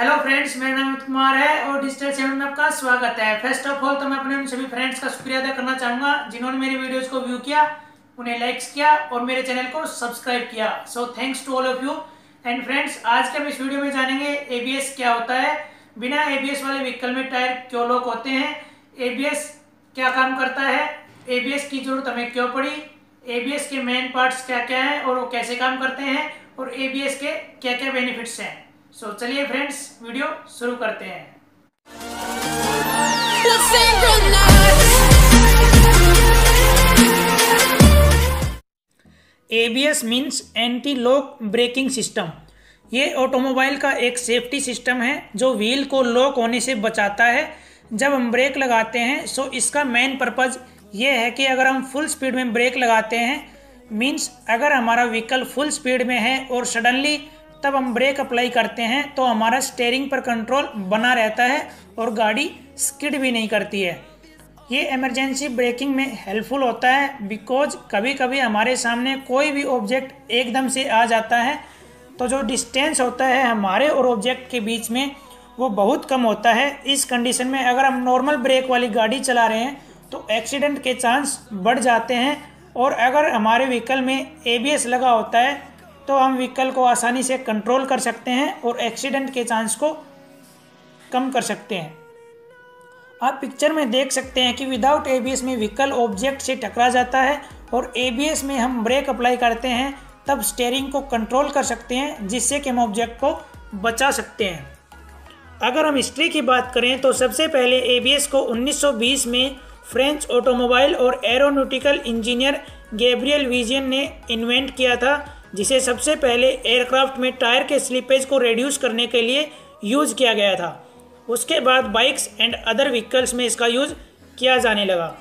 Hello friends, मेरा नाम अमित कुमार है और डिजिटल चैनल में आपका स्वागत है। फर्स्ट ऑफ ऑल तो मैं अपने उन सभी फ्रेंड्स का शुक्रिया अदा करना चाहूँगा जिन्होंने मेरी वीडियोस को व्यू किया, उन्हें लाइक्स किया और मेरे चैनल को सब्सक्राइब किया। So thanks to all of you. And friends, आज के हम इस वीडियो में जानेंगे एबीएस क्या होता है, बिना एबीएस वाले व्हीकल में टायर क्यों लॉक होते हैं, एबीएस क्या काम करता है, एबीएस की जरूरत हमें क्यों पड़ी, एबीएस के मेन पार्ट्स क्या क्या हैं और वो कैसे काम करते हैं, और एबीएस के क्या क्या बेनिफिट्स हैं। सो चलिए फ्रेंड्स, वीडियो शुरू करते हैं। ABS means anti lock braking system. ये ऑटोमोबाइल का एक सेफ्टी सिस्टम है जो व्हील को लॉक होने से बचाता है जब हम ब्रेक लगाते हैं। सो इसका मेन पर्पज़ ये है कि अगर हम फुल स्पीड में ब्रेक लगाते हैं, मीन्स अगर हमारा व्हीकल फुल स्पीड में है और सडनली तब हम ब्रेक अप्लाई करते हैं तो हमारा स्टीयरिंग पर कंट्रोल बना रहता है और गाड़ी स्किड भी नहीं करती है। ये इमरजेंसी ब्रेकिंग में हेल्पफुल होता है बिकॉज कभी कभी हमारे सामने कोई भी ऑब्जेक्ट एकदम से आ जाता है तो जो डिस्टेंस होता है हमारे और ऑब्जेक्ट के बीच में वो बहुत कम होता है। इस कंडीशन में अगर हम नॉर्मल ब्रेक वाली गाड़ी चला रहे हैं तो एक्सीडेंट के चांस बढ़ जाते हैं, और अगर हमारे व्हीकल में एबीएस लगा होता है तो हम व्हीकल को आसानी से कंट्रोल कर सकते हैं और एक्सीडेंट के चांस को कम कर सकते हैं। आप पिक्चर में देख सकते हैं कि विदाउट एबीएस में व्हीकल ऑब्जेक्ट से टकरा जाता है और एबीएस में हम ब्रेक अप्लाई करते हैं तब स्टीयरिंग को कंट्रोल कर सकते हैं जिससे कि हम ऑब्जेक्ट को बचा सकते हैं। अगर हम हिस्ट्री की बात करें तो सबसे पहले एबीएस को 1920 में फ्रेंच ऑटोमोबाइल और एरोनॉटिकल इंजीनियर गैब्रियल विजियन ने इन्वेंट किया था, जिसे सबसे पहले एयरक्राफ्ट में टायर के स्लिपेज को रिड्यूस करने के लिए यूज़ किया गया था। उसके बाद बाइक्स एंड अदर व्हीकल्स में इसका यूज़ किया जाने लगा।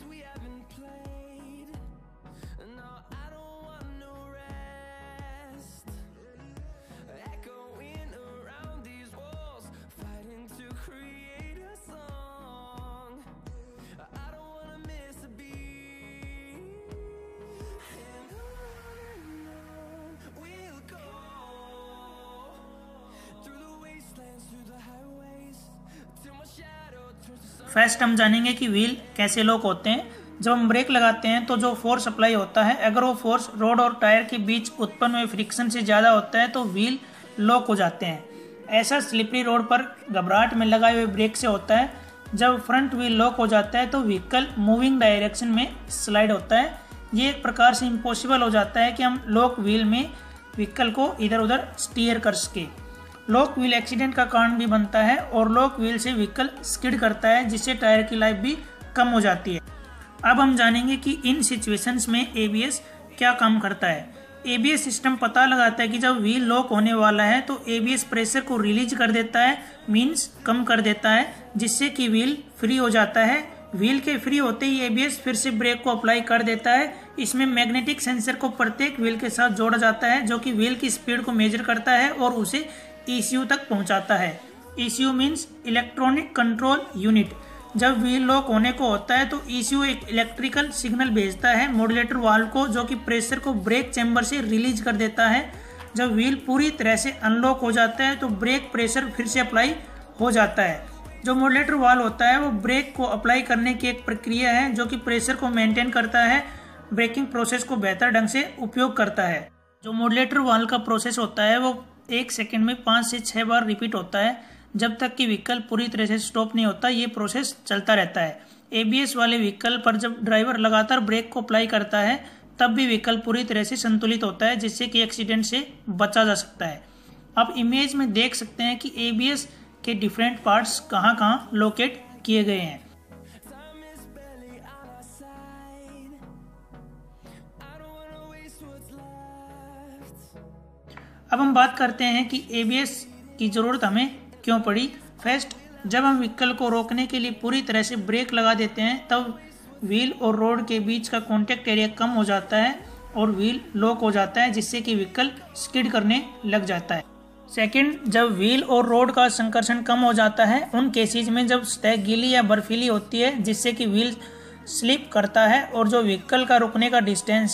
फर्स्ट हम जानेंगे कि व्हील कैसे लॉक होते हैं। जब हम ब्रेक लगाते हैं तो जो फोर्स अप्लाई होता है, अगर वो फोर्स रोड और टायर के बीच उत्पन्न हुए फ्रिक्शन से ज़्यादा होता है तो व्हील लॉक हो जाते हैं। ऐसा स्लिपरी रोड पर घबराहट में लगाए हुए ब्रेक से होता है। जब फ्रंट व्हील लॉक हो जाता है तो व्हीकल मूविंग डायरेक्शन में स्लाइड होता है। ये एक प्रकार से इम्पॉसिबल हो जाता है कि हम लॉक व्हील में व्हीकल को इधर उधर स्टीयर कर सके। लॉक व्हील एक्सीडेंट का कारण भी बनता है और लॉक व्हील से व्हीकल स्किड करता है जिससे टायर की लाइफ भी कम हो जाती है। अब हम जानेंगे कि इन सिचुएशंस में एबीएस क्या काम करता है। एबीएस सिस्टम पता लगाता है कि जब व्हील लॉक होने वाला है तो एबीएस प्रेशर को रिलीज कर देता है, मीन्स कम कर देता है, जिससे कि व्हील फ्री हो जाता है। व्हील के फ्री होते ही एबीएस फिर से ब्रेक को अप्लाई कर देता है। इसमें मैग्नेटिक सेंसर को प्रत्येक व्हील के साथ जोड़ा जाता है जो कि व्हील की स्पीड को मेजर करता है और उसे ECU तक पहुंचाता है। ECU means electronic control unit. जब व्हील लॉक होने को होता है तो ECU एक इलेक्ट्रिकल सिग्नल भेजता है मॉड्यूलेटर वाल्व को, जो कि प्रेशर को ब्रेक चैम्बर से रिलीज कर देता है। जब व्हील पूरी तरह से अनलॉक हो जाता है तो ब्रेक प्रेशर फिर से अप्लाई हो जाता है। जो मॉड्यूलेटर वाल्व होता है वो ब्रेक को अप्लाई करने की एक प्रक्रिया है जो कि प्रेशर को मेंटेन करता है, ब्रेकिंग प्रोसेस को बेहतर ढंग से उपयोग करता है। जो मॉड्यूलेटर वाल्व का प्रोसेस होता है वो 1 सेकंड में 5 से 6 बार रिपीट होता है। जब तक कि व्हीकल पूरी तरह से स्टॉप नहीं होता ये प्रोसेस चलता रहता है। एबीएस वाले व्हीकल पर जब ड्राइवर लगातार ब्रेक को अप्लाई करता है तब भी व्हीकल पूरी तरह से संतुलित होता है जिससे कि एक्सीडेंट से बचा जा सकता है। आप इमेज में देख सकते हैं कि एबीएस के डिफरेंट पार्ट्स कहाँ कहाँ लोकेट किए गए हैं। अब हम बात करते हैं कि एबीएस की ज़रूरत हमें क्यों पड़ी। फर्स्ट, जब हम व्हीकल को रोकने के लिए पूरी तरह से ब्रेक लगा देते हैं तब व्हील और रोड के बीच का कॉन्टैक्ट एरिया कम हो जाता है और व्हील लॉक हो जाता है जिससे कि व्हीकल स्किड करने लग जाता है। सेकंड, जब व्हील और रोड का संकर्षण कम हो जाता है उन केसेज में जब सतह गीली या बर्फीली होती है जिससे कि व्हील स्लिप करता है और जो व्हीकल का रुकने का डिस्टेंस है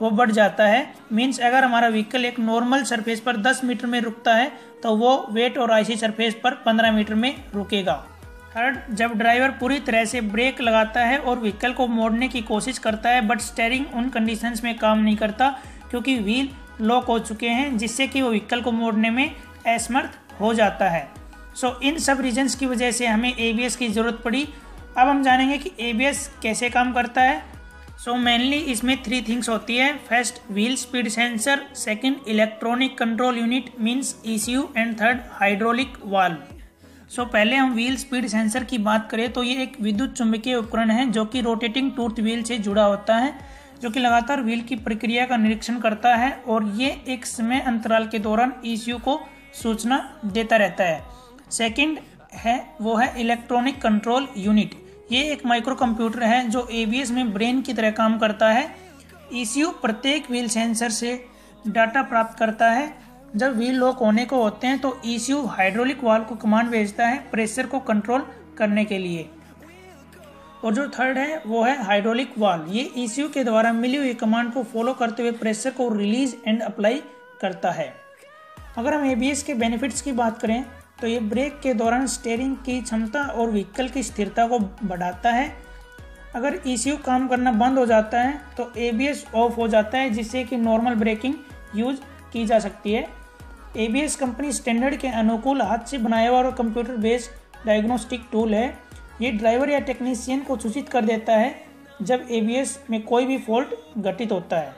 वो बढ़ जाता है। मीन्स अगर हमारा व्हीकल एक नॉर्मल सरफेस पर 10 मीटर में रुकता है तो वो वेट और आइसी सरफेस पर 15 मीटर में रुकेगा। थर्ड, जब ड्राइवर पूरी तरह से ब्रेक लगाता है और व्हीकल को मोड़ने की कोशिश करता है बट स्टीयरिंग उन कंडीशंस में काम नहीं करता क्योंकि व्हील लॉक हो चुके हैं, जिससे कि वो व्हीकल को मोड़ने में असमर्थ हो जाता है। सो इन सब रीजंस की वजह से हमें एबीएस की ज़रूरत पड़ी। अब हम जानेंगे कि एबीएस कैसे काम करता है। सो मेनली इसमें 3 थिंग्स होती है। First, wheel speed sensor, second, electronic control unit means ECU and third, hydraulic valve. So पहले हम व्हील स्पीड सेंसर की बात करें तो ये एक विद्युत चुंबकीय उपकरण है जो कि रोटेटिंग टूथ व्हील से जुड़ा होता है, जो कि लगातार व्हील की प्रक्रिया का निरीक्षण करता है और ये एक समय अंतराल के दौरान ईसीयू को सूचना देता रहता है। सेकंड वो है इलेक्ट्रॉनिक कंट्रोल यूनिट। ये एक माइक्रो कंप्यूटर है जो एबीएस में ब्रेन की तरह काम करता है। ईसीयू प्रत्येक व्हील सेंसर से डाटा प्राप्त करता है। जब व्हील लॉक होने को होते हैं तो ईसीयू हाइड्रोलिक वाल्व को कमांड भेजता है प्रेशर को कंट्रोल करने के लिए। और जो थर्ड है वो है हाइड्रोलिक वाल्व। ये ईसीयू के द्वारा मिली हुई कमांड को फॉलो करते हुए प्रेशर को रिलीज एंड अप्लाई करता है। अगर हम एबीएस के बेनिफिट्स की बात करें तो ये ब्रेक के दौरान स्टीयरिंग की क्षमता और व्हीकल की स्थिरता को बढ़ाता है। अगर ईसीयू काम करना बंद हो जाता है तो एबीएस ऑफ हो जाता है, जिससे कि नॉर्मल ब्रेकिंग यूज की जा सकती है। एबीएस कंपनी स्टैंडर्ड के अनुकूल हाथ से बनाया हुआ और कंप्यूटर बेस्ड डायग्नोस्टिक टूल है। ये ड्राइवर या टेक्नीशियन को सूचित कर देता है जब एबीएस में कोई भी फॉल्ट घटित होता है।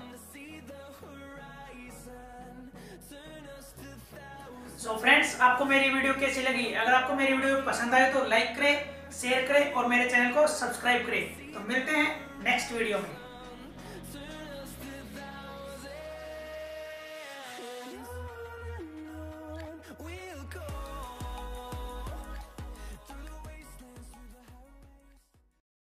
सो फ्रेंड्स, आपको मेरी वीडियो कैसी लगी? अगर आपको मेरी वीडियो पसंद आए तो लाइक करें, शेयर करें और मेरे चैनल को सब्सक्राइब करें। तो मिलते हैं नेक्स्ट वीडियो में।